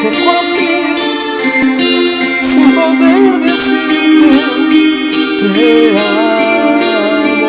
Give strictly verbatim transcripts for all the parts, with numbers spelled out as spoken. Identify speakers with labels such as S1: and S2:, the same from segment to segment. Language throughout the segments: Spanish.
S1: acerco a ti sin poder decirte te amo.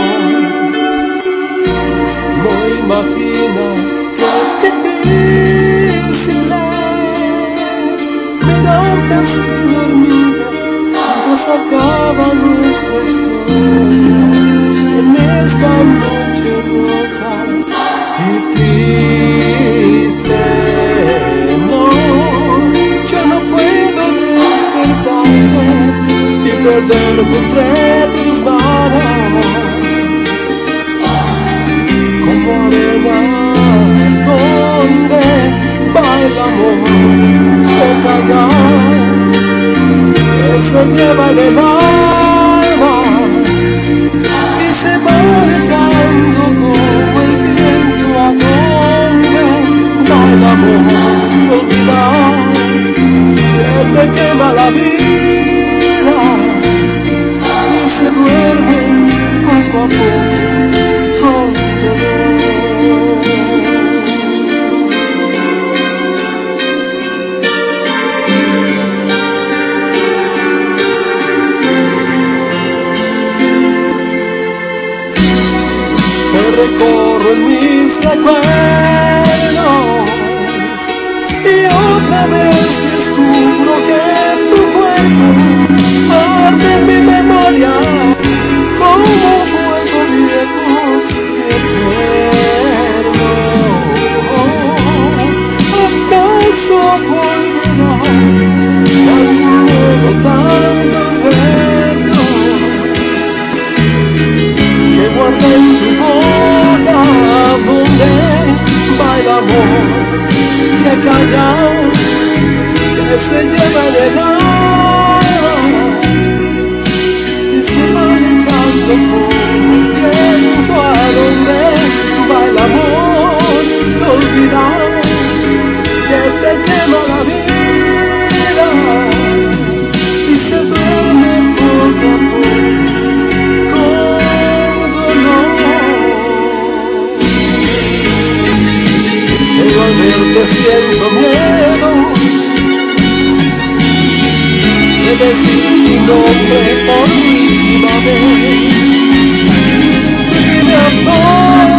S1: No imaginas qué difícil es mirarte así dormida mientras acaba nuestra historia en esta noche rota y triste. No, yo no puedo despertarme y perderme entre tus manos como arena donde va el amor que calla, que se lleva en el alma y se va alejando como el viento a donde va el amor. Olvidar que te quema la vida y se duerme poco a poco con dolor. Te recorro en mis recuerdos y otra vez descubro que tu cuerpo arde en mi memoria como un fuego viejo y eterno. ¿Acaso volverá luego tantos besos que guardé en tu boca donde va el amor que calla, que se lleva en el alma y se va alejando como el viento a donde va el amor. De olvidar que te quema la vida y se duerme poco a poco con dolor. Pero al verte siento miedo de decir tu nombre por última vez. Dime amor,